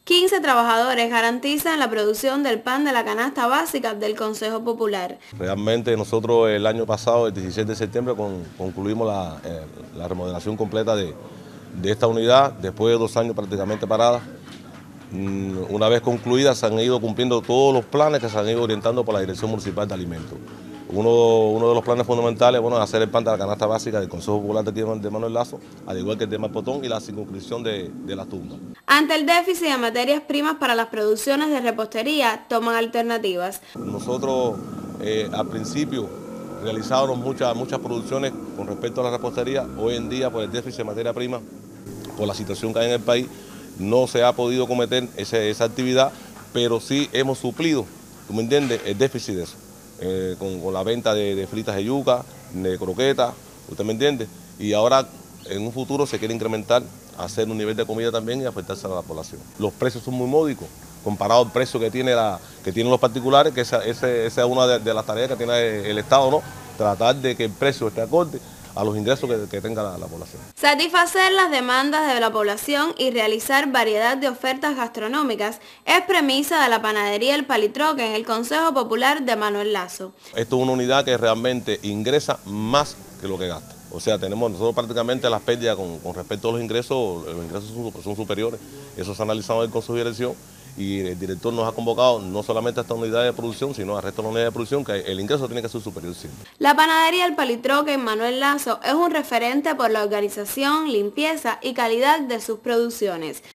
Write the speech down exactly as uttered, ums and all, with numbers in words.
quince trabajadores garantizan la producción del pan de la canasta básica del Consejo Popular. Realmente nosotros el año pasado, el diecisiete de septiembre, con, concluimos la, eh, la remodelación completa de, de esta unidad, después de dos años prácticamente parada. Una vez concluida se han ido cumpliendo todos los planes que se han ido orientando por la Dirección Municipal de Alimentos. Uno, uno de los planes fundamentales bueno, es hacer el pan de la canasta básica del Consejo Popular de, de Manuel Lazo, al igual que el de Malpotón y la circunscripción de, de las tumbas. Ante el déficit de materias primas para las producciones de repostería, toman alternativas. Nosotros eh, al principio realizábamos muchas, muchas producciones con respecto a la repostería. Hoy en día, por el déficit de materia prima, por la situación que hay en el país, no se ha podido cometer ese, esa actividad, pero sí hemos suplido, ¿tú me entiendes?, el déficit de eso, eh, con, con la venta de, de fritas de yuca, de croquetas, ¿usted me entiende? Y ahora en un futuro se quiere incrementar, hacer un nivel de comida también y afectarse a la población. Los precios son muy módicos, comparado al precio que, tiene la, que tienen los particulares, que esa, ese, esa es una de, de las tareas que tiene el Estado, ¿no? Tratar de que el precio esté acorde a los ingresos que, que tenga la, la población. Satisfacer las demandas de la población y realizar variedad de ofertas gastronómicas es premisa de la panadería El Palitroque en el Consejo Popular de Manuel Lazo. Esto es una unidad que realmente ingresa más que lo que gasta. O sea, tenemos nosotros prácticamente las pérdidas con, con respecto a los ingresos, los ingresos son, son superiores. Eso se ha analizado en el Consejo de Dirección y el director nos ha convocado no solamente a esta unidad de producción, sino al resto de las unidades de producción, que el ingreso tiene que ser superior siempre. La panadería El Palitroque en Manuel Lazo es un referente por la organización, limpieza y calidad de sus producciones.